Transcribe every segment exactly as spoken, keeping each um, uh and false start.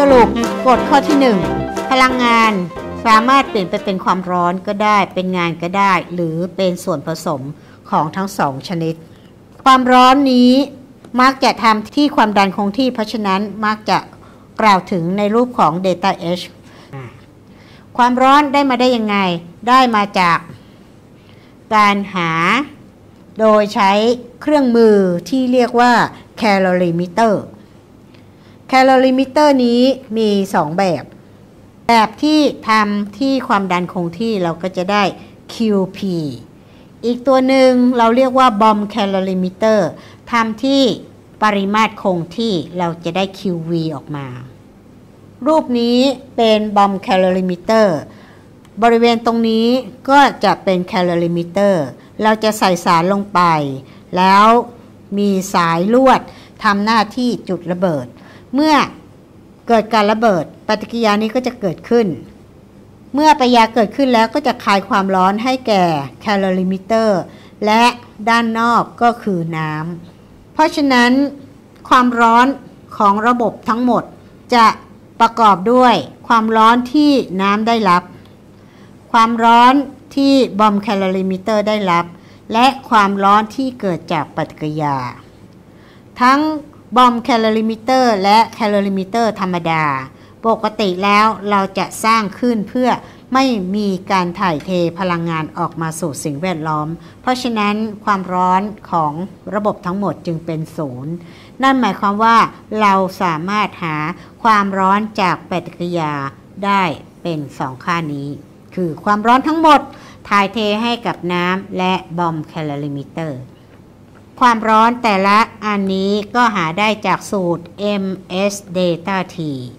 รุปกฎข้อที่หนึ่งพลังงานสามารถเปลี่ยนไปเป็นความร้อนก็ได้เป็นงานก็ได้หรือเป็นส่วนผสมของทั้งสองชนิดความร้อนนี้มักจะทำที่ความดันคงที่เพราะฉะนั้นมักจะกล่าวถึงในรูปของ delta H ความร้อนได้มาได้ยังไงได้มาจากการหาโดยใช้เครื่องมือที่เรียกว่าแคลอรีมิเตอร์แคลอรีมิเตอร์นี้มีสองแบบแบบที่ทำที่ความดันคงที่เราก็จะได้ คิว พี อีกตัวหนึ่งเราเรียกว่าบอมแคลอรีมิเตอร์ทำที่ปริมาตรคงที่เราจะได้ คิว วี ออกมารูปนี้เป็นบอมแคลอรีมิเตอร์บริเวณตรงนี้ก็จะเป็นแคลอรีมิเตอร์เราจะใส่สารลงไปแล้วมีสายลวดทำหน้าที่จุดระเบิดเมื่อเกิดการระเบิดปฏิกิริยานี้ก็จะเกิดขึ้นเมื่อปฏิกิริยาเกิดขึ้นแล้วก็จะคายความร้อนให้แก่แคลอรีมิเตอร์และด้านนอกก็คือน้ำเพราะฉะนั้นความร้อนของระบบทั้งหมดจะประกอบด้วยความร้อนที่น้ำได้รับความร้อนที่บอมแคลอรีมิเตอร์ได้รับและความร้อนที่เกิดจากปฏิกิริยาทั้งบอมแคลอรีมิเตอร์และแคลอรีมิเตอร์ธรรมดาปกติแล้วเราจะสร้างขึ้นเพื่อไม่มีการถ่ายเทพลังงานออกมาสู่สิ่งแวดล้อมเพราะฉะนั้นความร้อนของระบบทั้งหมดจึงเป็นศูนย์นั่นหมายความว่าเราสามารถหาความร้อนจากปฏิกิริยาได้เป็นสองค่านี้คือความร้อนทั้งหมดถ่ายเทให้กับน้ำและบอมแคลอรีมิเตอร์ความร้อนแต่ละอันนี้ก็หาได้จากสูตร เอ็ม เอส delta T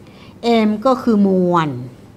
M ก็คือมวล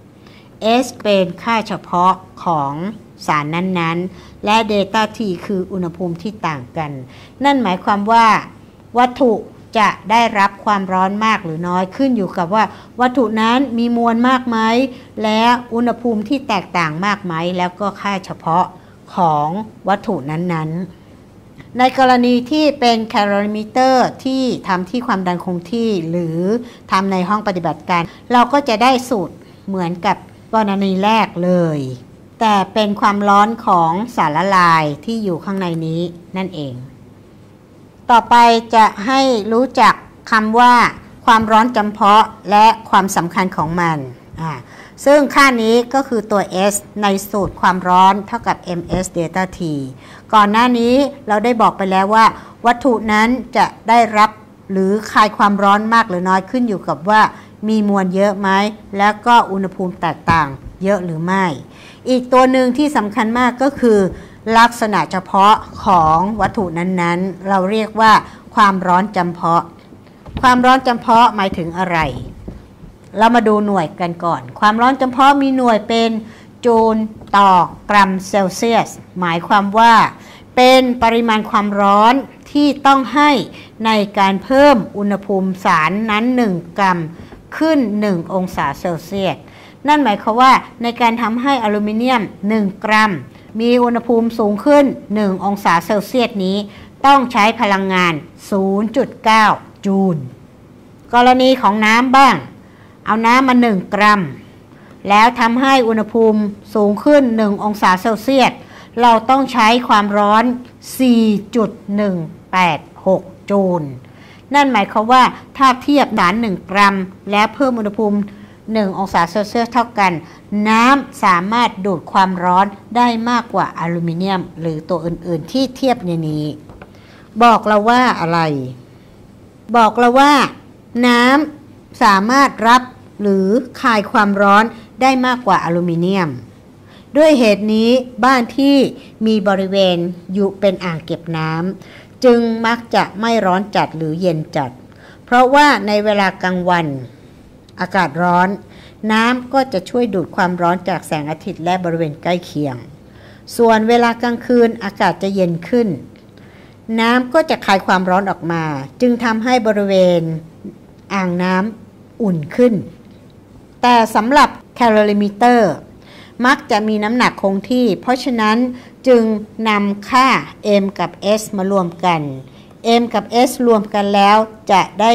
S เป็นค่าเฉพาะของสารนั้นๆและ delta T คืออุณหภูมิที่ต่างกันนั่นหมายความว่าวัตถุจะได้รับความร้อนมากหรือน้อยขึ้นอยู่กับว่าวัตถุนั้นมีมวลมากไหมและอุณหภูมิที่แตกต่างมากไหมแล้วก็ค่าเฉพาะของวัตถุนั้นๆในกรณีที่เป็นแคลอรีมิเตอร์ที่ทำที่ความดันคงที่หรือทำในห้องปฏิบัติการเราก็จะได้สูตรเหมือนกับกรณีแรกเลยแต่เป็นความร้อนของสารละลายที่อยู่ข้างในนี้นั่นเองต่อไปจะให้รู้จักคำว่าความร้อนจำเพาะและความสำคัญของมันอ่าซึ่งค่านี้ก็คือตัว S ในสูตรความร้อนเท่ากับ เอ็ม เอส delta T ก่อนหน้านี้เราได้บอกไปแล้วว่าวัตถุนั้นจะได้รับหรือคายความร้อนมากหรือน้อยขึ้นอยู่กับว่ามีมวลเยอะไหมแล้วก็อุณหภูมิแตกต่างเยอะหรือไม่อีกตัวหนึ่งที่สำคัญมากก็คือลักษณะเฉพาะของวัตถุนั้นๆเราเรียกว่าความร้อนจำเพาะความร้อนจำเพาะหมายถึงอะไรเรามาดูหน่วยกันก่อนความร้อนจำเพาะมีหน่วยเป็นจูลต่อกรัมเซลเซียสหมายความว่าเป็นปริมาณความร้อนที่ต้องให้ในการเพิ่มอุณหภูมิสารนั้นหนึ่งกรัมขึ้นหนึ่งองศาเซลเซียสนั่นหมายความว่าในการทำให้อลูมิเนียมหนึ่งกรัมมีอุณหภูมิสูงขึ้นหนึ่งองศาเซลเซียสนี้ต้องใช้พลังงาน ศูนย์จุดเก้า จูลกรณีของน้ำบ้างเอาน้ำมาหนึ่งกรัมแล้วทำให้อุณหภูมิสูงขึ้นหนึ่งองศาเซลเซียสเราต้องใช้ความร้อน สี่จุดหนึ่งแปดหก จูลนั่นหมายความว่าถ้าเทียบสารหนึ่งกรัมและเพิ่มอุณหภูมิหนึ่งองศาเซลเซียสเท่ากันน้ำสามารถดูดความร้อนได้มากกว่าอลูมิเนียมหรือตัวอื่นๆที่เทียบในนี้บอกเราว่าอะไรบอกเราว่าน้ำสามารถรับหรือคายความร้อนได้มากกว่าอลูมิเนียมด้วยเหตุนี้บ้านที่มีบริเวณอยู่เป็นอ่างเก็บน้ำจึงมักจะไม่ร้อนจัดหรือเย็นจัดเพราะว่าในเวลากลางวันอากาศร้อนน้ำก็จะช่วยดูดความร้อนจากแสงอาทิตย์และบริเวณใกล้เคียงส่วนเวลากลางคืนอากาศจะเย็นขึ้นน้ำก็จะคายความร้อนออกมาจึงทำให้บริเวณอ่างน้ำอุ่นขึ้นแต่สำหรับแคลอรีมิเตอร์มักจะมีน้ำหนักคงที่เพราะฉะนั้นจึงนำค่า M กับ S มารวมกัน M กับ S รวมกันแล้วจะได้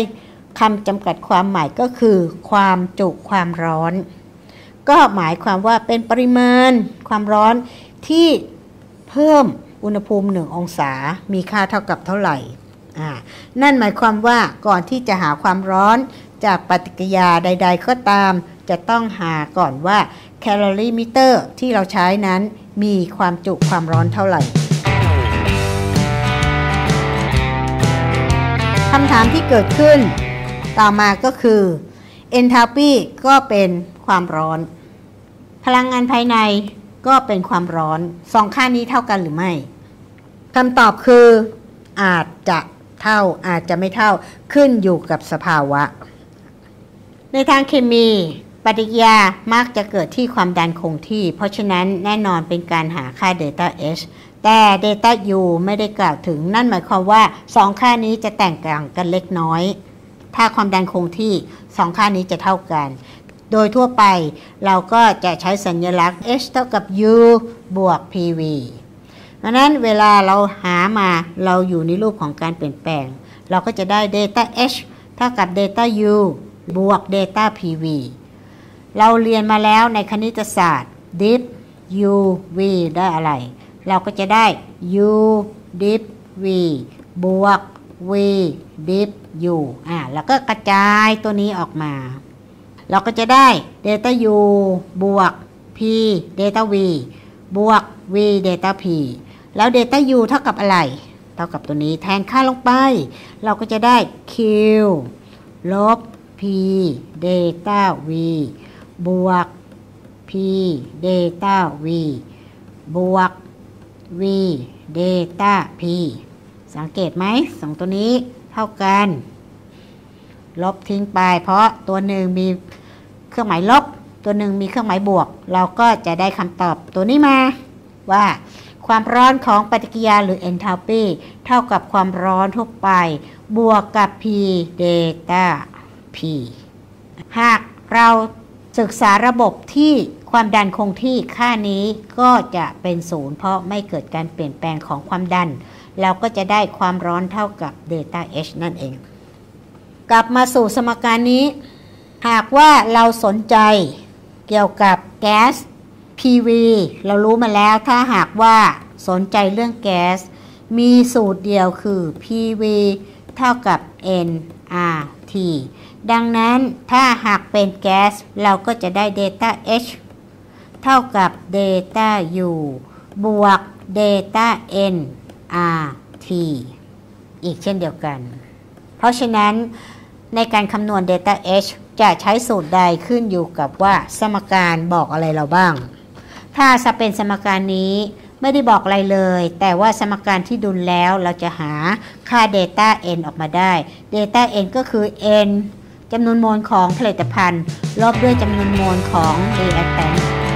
คำจำกัดความหมายก็คือความจุความร้อนก็หมายความว่าเป็นปริมาณความร้อนที่เพิ่มอุณหภูมิหนึ่งองศามีค่าเท่ากับเท่าไหร่อ่านั่นหมายความว่าก่อนที่จะหาความร้อนจากปฏิกิริยาใดๆก็ตามจะต้องหาก่อนว่าแคลอรี่มิเตอร์ที่เราใช้นั้นมีความจุความร้อนเท่าไหร่คำถามที่เกิดขึ้นต่อมาก็คือ enthalpy ก็เป็นความร้อนพลังงานภายในก็เป็นความร้อนสองค่านี้เท่ากันหรือไม่คำตอบคืออาจจะเท่าอาจจะไม่เท่าขึ้นอยู่กับสภาวะในทางเคมีปฏิกิริยามักจะเกิดที่ความดันคงที่เพราะฉะนั้นแน่นอนเป็นการหาค่า delta H แต่ delta U ไม่ได้กล่าวถึงนั่นหมายความว่าสองค่านี้จะแตกต่างกันเล็กน้อยถ้าความดันคงที่สองค่านี้จะเท่ากันโดยทั่วไปเราก็จะใช้สัญลักษณ์ H เท่ากับ U บวก พี วี เพราะนั้นเวลาเราหามาเราอยู่ในรูปของการเปลี่ยนแปลงเราก็จะได้ delta H เท่ากับ delta U บวก delta พี วี เราเรียนมาแล้วในคณิตศาสตร์ diff U V ได้อะไรเราก็จะได้ U diff V บวก V diff U อ่าแล้วก็กระจายตัวนี้ออกมาเราก็จะได้ delta U บวก P delta V บวก V delta P แล้ว delta U เท่ากับอะไรเท่ากับตัวนี้แทนค่าลงไปเราก็จะได้ Q ลบ P delta V บวก P delta V บวก V delta P สังเกตไหมสองตัวนี้เท่ากันลบทิ้งไปเพราะตัวหนึ่งมีเครื่องหมายลบตัวหนึ่งมีเครื่องหมายบวกเราก็จะได้คำตอบตัวนี้มาว่าความร้อนของปฏิกิริยาหรือ enthalpy เท่ากับความร้อนทั่วไปบวกกับ P delta P หากเราศึกษาระบบที่ความดันคงที่ค่านี้ก็จะเป็นศูนย์เพราะไม่เกิดการเปลี่ยนแปลงของความดันเราก็จะได้ความร้อนเท่ากับ delta H นั่นเองกลับมาสู่สมการนี้หากว่าเราสนใจเกี่ยวกับแก๊ส พี วี เรารู้มาแล้วถ้าหากว่าสนใจเรื่องแก๊สมีสูตรเดียวคือ พี วี เท่ากับ เอ็น อาร์ ที ดังนั้นถ้าหากเป็นแก๊สเราก็จะได้ delta H เท่ากับ delta U บวก delta N อาร์ ที อีกเช่นเดียวกันเพราะฉะนั้นในการคำนวณ delta H จะใช้สูตรใดขึ้นอยู่กับว่าสมการบอกอะไรเราบ้างถ้าจะเป็นสมการนี้ไม่ได้บอกอะไรเลยแต่ว่าสมการที่ดุลแล้วเราจะหาค่า delta N ออกมาได้ delta N ก็คือ N จำนวนโมลของผลิตภัณฑ์ลบด้วยจำนวนโมลของ reactant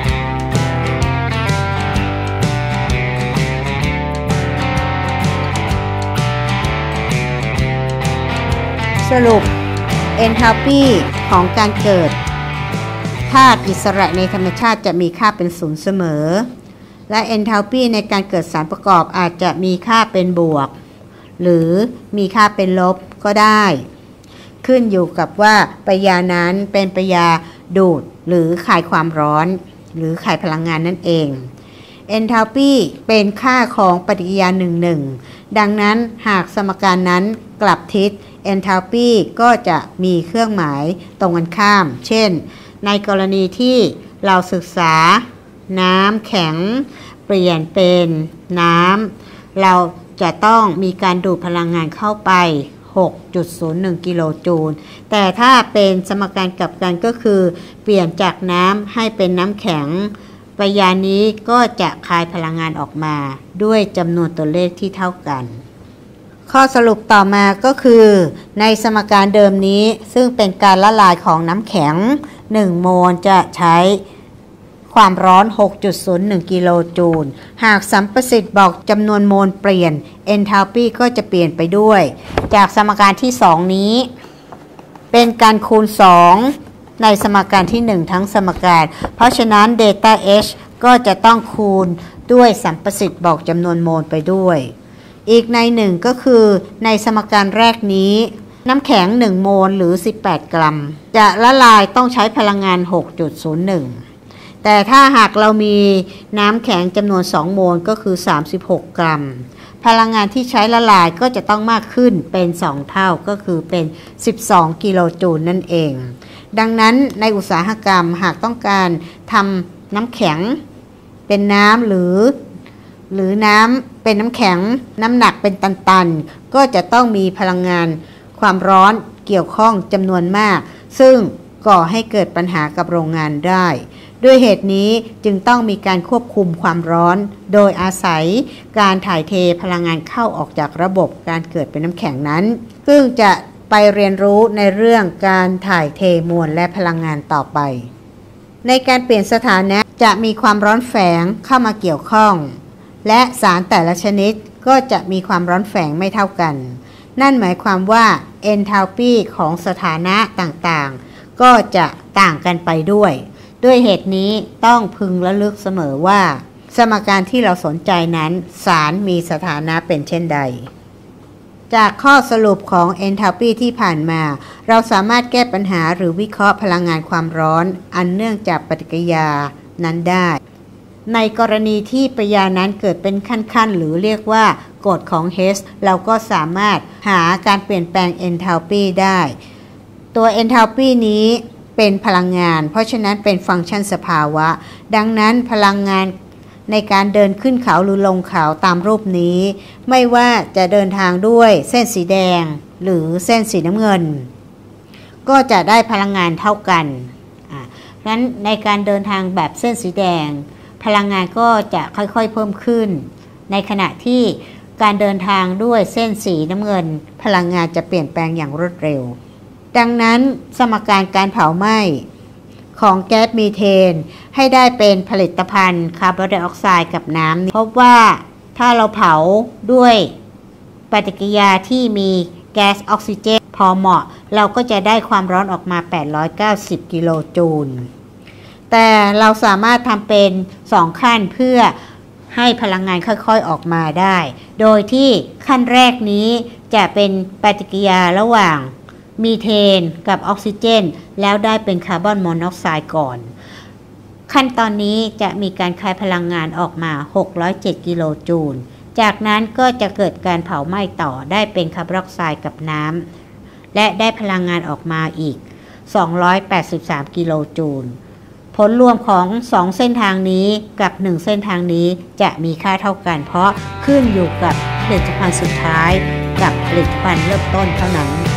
สรุป enthalpy ของการเกิดธาตุอิสระในธรรมชาติจะมีค่าเป็นศูนย์เสมอและ enthalpy ในการเกิดสารประกอบอาจจะมีค่าเป็นบวกหรือมีค่าเป็นลบก็ได้ขึ้นอยู่กับว่าปฏิกิริยานั้นเป็นปฏิกิริยาดูดหรือคายความร้อนหรือคายพลังงานนั่นเอง enthalpy เป็นค่าของปฏิกิริยาหนึ่งหนึ่งดังนั้นหากสมการนั้นกลับทิศ enthalpy ก็จะมีเครื่องหมายตรงกันข้ามเช่นในกรณีที่เราศึกษาน้ำแข็งเปลี่ยนเป็นน้ำเราจะต้องมีการดูดพลังงานเข้าไป หกจุดศูนย์หนึ่ง กิโลจูลแต่ถ้าเป็นสมการกลับกันก็คือเปลี่ยนจากน้ำให้เป็นน้ำแข็งปฏิกิริยานี้ก็จะคายพลังงานออกมาด้วยจำนวนตัวเลขที่เท่ากันข้อสรุปต่อมาก็คือในสมการเดิมนี้ซึ่งเป็นการละลายของน้ำแข็งหนึ่งโมลจะใช้ความร้อน หกจุดศูนย์หนึ่ง กิโลจูลหากสัมประสิทธิ์บอกจำนวนโมลเปลี่ยน enthalpy ก็จะเปลี่ยนไปด้วยจากสมการที่สองนี้เป็นการคูณสองในสมการที่หนึ่งทั้งสมการเพราะฉะนั้น delta H ก็จะต้องคูณด้วยสัมประสิทธิ์บอกจำนวนโมลไปด้วยอีกในหนึ่งก็คือในสมการแรกนี้น้ำแข็งหนึ่งโมลหรือสิบแปดกรัมจะละลายต้องใช้พลังงาน หกจุดศูนย์หนึ่ง แต่ถ้าหากเรามีน้ำแข็งจำนวนสองโมลก็คือสามสิบหกกรัมพลังงานที่ใช้ละลายก็จะต้องมากขึ้นเป็นสองเท่าก็คือเป็นสิบสองกิโลจูลนั่นเองดังนั้นในอุตสาหกรรมหากต้องการทำน้ำแข็งเป็นน้ำหรือหรือน้ำเป็นน้ำแข็งน้ำหนักเป็นตันๆก็จะต้องมีพลังงานความร้อนเกี่ยวข้องจำนวนมากซึ่งก่อให้เกิดปัญหากับโรงงานได้ด้วยเหตุนี้จึงต้องมีการควบคุมความร้อนโดยอาศัยการถ่ายเทพลังงานเข้าออกจากระบบการเกิดเป็นน้ำแข็งนั้นซึ่งจะไปเรียนรู้ในเรื่องการถ่ายเทมวลและพลังงานต่อไปในการเปลี่ยนสถานะจะมีความร้อนแฝงเข้ามาเกี่ยวข้องและสารแต่ละชนิดก็จะมีความร้อนแฝงไม่เท่ากันนั่นหมายความว่า enthalpy ของสถานะต่างๆก็จะต่างกันไปด้วยด้วยเหตุนี้ต้องพึงระลึกเสมอว่าสมการที่เราสนใจนั้นสารมีสถานะเป็นเช่นใดจากข้อสรุปของ enthalpy ที่ผ่านมาเราสามารถแก้ปัญหาหรือวิเคราะห์พลังงานความร้อนอันเนื่องจากปฏิกิริยานั้นได้ในกรณีที่ปฏิกิริยานั้นเกิดเป็นขั้นๆหรือเรียกว่ากฎของ Hess เราก็สามารถหาการเปลี่ยนแปลง enthalpy ได้ตัว enthalpy นี้เป็นพลังงานเพราะฉะนั้นเป็นฟังก์ชันสภาวะดังนั้นพลังงานในการเดินขึ้นเขาหรือลงเขาตามรูปนี้ไม่ว่าจะเดินทางด้วยเส้นสีแดงหรือเส้นสีน้ำเงินก็จะได้พลังงานเท่ากันอ่ะงั้นในการเดินทางแบบเส้นสีแดงพลังงานก็จะค่อยๆเพิ่มขึ้นในขณะที่การเดินทางด้วยเส้นสีน้ำเงินพลังงานจะเปลี่ยนแปลงอย่างรวดเร็วดังนั้นสมการการเผาไหม้ของแก๊สมีเทนให้ได้เป็นผลิตภัณฑ์คาร์บอนไดออกไซด์กับน้ำพบว่าถ้าเราเผาด้วยปฏิกิริยาที่มีแก๊สออกซิเจนพอเหมาะเราก็จะได้ความร้อนออกมาแปดร้อยเก้าสิบกิโลจูลแต่เราสามารถทำเป็นสองขั้นเพื่อให้พลังงานค่อยๆออกมาได้โดยที่ขั้นแรกนี้จะเป็นปฏิกิริยาระหว่างมีเทนกับออกซิเจนแล้วได้เป็นคาร์บอนมอนอกไซด์ก่อนขั้นตอนนี้จะมีการคายพลังงานออกมาหกร้อยเจ็ดกิโลจูลจากนั้นก็จะเกิดการเผาไหม้ต่อได้เป็นคาร์บอนไดออกไซด์กับน้ำและได้พลังงานออกมาอีกสองร้อยแปดสิบสามกิโลจูลผลรวมของสองเส้นทางนี้กับหนึ่งเส้นทางนี้จะมีค่าเท่ากันเพราะขึ้นอยู่กับผลิตภัณฑ์สุดท้ายกับผลิตภัณฑ์เริ่มต้นเท่านั้น